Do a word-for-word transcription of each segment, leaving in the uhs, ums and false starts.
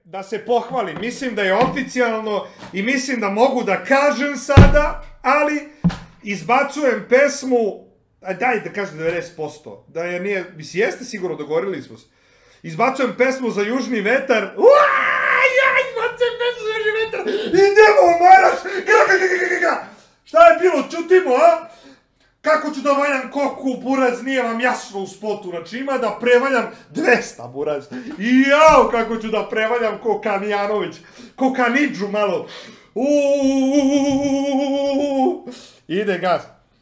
da se pohvalim, mislim da je oficijalno i mislim da mogu da kažem sada, ali izbacujem pesmu, daj da kažem devedeset posto, da je nije, mislim, jeste sigurno, dogovorili smo se. Izbacujem pesmu za Južni vetar, uaaaa, ja izbacujem pesmu za Južni vetar, idemo, moraš, šta je bilo, čutimo, a? Kako ću da valjam koku, buraz, nije vam jasno u spotu, znači ima da prevaljam dvesta, buraz, i jao, kako ću da prevaljam ko Kanijanović, ko Kanidžu malo, uuuu, ide gaz.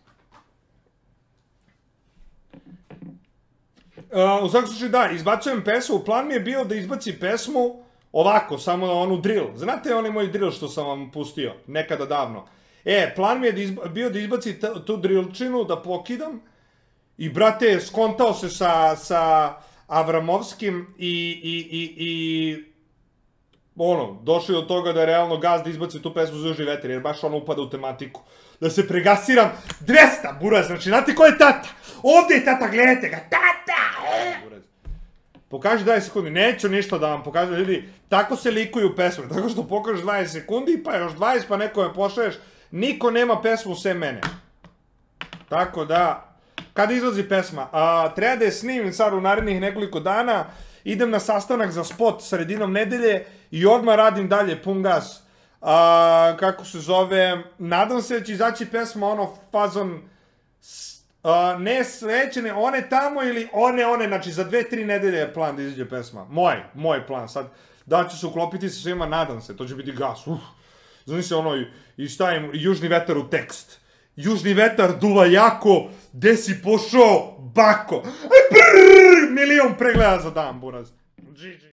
U svakom slučaju, da, izbacujem pesmu, plan mi je bio da izbaci pesmu ovako, samo onu drill, znate onaj moj drill što sam vam pustio, nekada davno. E, plan mi je bio da izbaci tu drillčinu, da pokidam i, brate, skontao se sa Avramovskim i ono, došli do toga da je realno gaz da izbaci tu pesmu za Južni vetar, jer baš ono upada u tematiku. Da se pregasiram dvesta, buraz, znači, znate ko je tata? Ovdje je tata, gledajte ga, tata! Pokaži dvadeset sekundi, neću ništa da vam pokažem, ljudi, tako se likuju pesme, tako što pokažeš dvadeset sekundi, pa još dvadeset, pa nekome pošalješ, niko nema pesmu sem mene. Tako da, kada izlazi pesma? Treba da je snimim sad u narednih nekoliko dana, idem na sastanak za spot sredinom nedelje i odmah radim dalje, pun gas. Kako se zove, nadam se da će izaći pesma, ono, fazon, ne sledeće, one tamo ili one, one, znači za dve, tri nedelje je plan da izađe pesma. Moj, moj plan, sad, da ću se uklopiti sa svima, nadam se, to će biti gas, uff. Znači se ono, i stavim Južni vetar u tekst. Južni vetar duva jako, gde si pošao, bako. Milion pregleda za dan, buraz.